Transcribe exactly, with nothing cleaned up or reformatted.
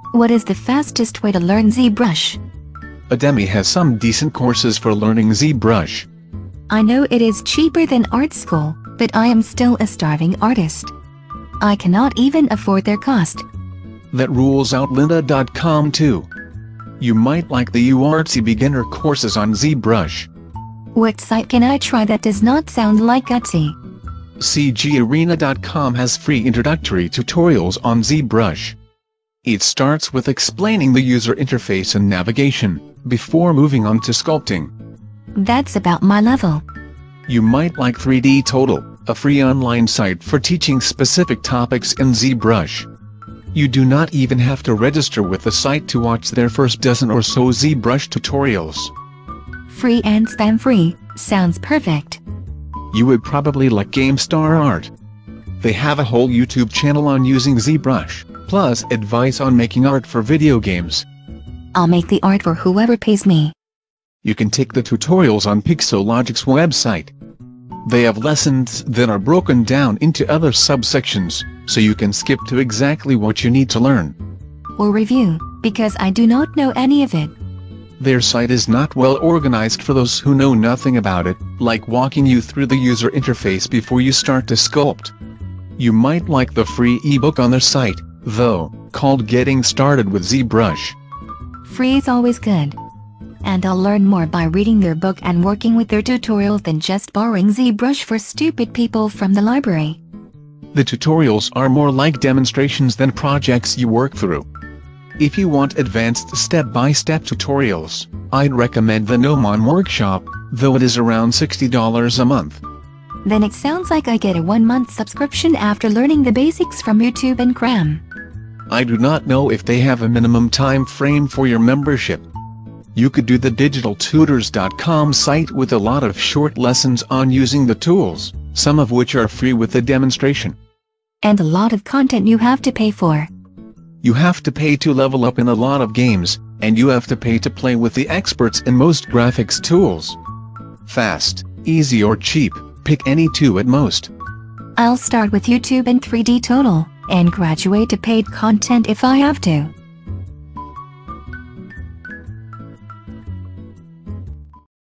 What is the fastest way to learn ZBrush? Udemy has some decent courses for learning ZBrush. I know it is cheaper than art school, but I am still a starving artist. I cannot even afford their cost. That rules out Lynda dot com too. You might like the Uartsy beginner courses on ZBrush. What site can I try that does not sound like Uartsy? CGarena dot com has free introductory tutorials on ZBrush. It starts with explaining the user interface and navigation, before moving on to sculpting. That's about my level. You might like three D Total, a free online site for teaching specific topics in ZBrush. You do not even have to register with the site to watch their first dozen or so ZBrush tutorials. Free and spam-free, sounds perfect. You would probably like GameStar Art. They have a whole YouTube channel on using ZBrush, plus advice on making art for video games. I'll make the art for whoever pays me. You can take the tutorials on Pixologic's website. They have lessons that are broken down into other subsections, so you can skip to exactly what you need to learn. Or review, because I do not know any of it. Their site is not well organized for those who know nothing about it, like walking you through the user interface before you start to sculpt. You might like the free ebook on their site, though, called Getting Started with ZBrush. Free is always good. And I'll learn more by reading their book and working with their tutorials than just borrowing ZBrush for stupid people from the library. The tutorials are more like demonstrations than projects you work through. If you want advanced step-by-step tutorials, I'd recommend the Gnomon Workshop, though it is around sixty dollars a month. Then it sounds like I get a one-month subscription after learning the basics from YouTube and Cram. I do not know if they have a minimum time frame for your membership. You could do the digital tutors dot com site with a lot of short lessons on using the tools, some of which are free with the demonstration. And a lot of content you have to pay for. You have to pay to level up in a lot of games, and you have to pay to play with the experts in most graphics tools. Fast, easy or cheap, pick any two at most. I'll start with YouTube and three D Total, and graduate to paid content if I have to.